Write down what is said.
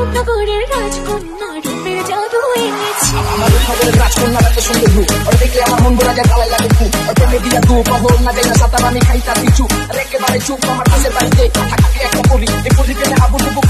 নগরের রাজকন্যা রূপের জাদু এনেছি। আমাদের নগরের রাজকন্যা এত সুন্দর রূপ, ওর দেখলে আমার মন ভরা যায় গালায় লাগে খুব। ওর প্রেমে দিয়া তু পহর না যাই না সাঁতার আমি খাই তার পিছু। আর একেবারে চুপ আমার পাশের বাড়িতে থাকি একটা পরি, এই পরি প্রেমে আবু ডুবু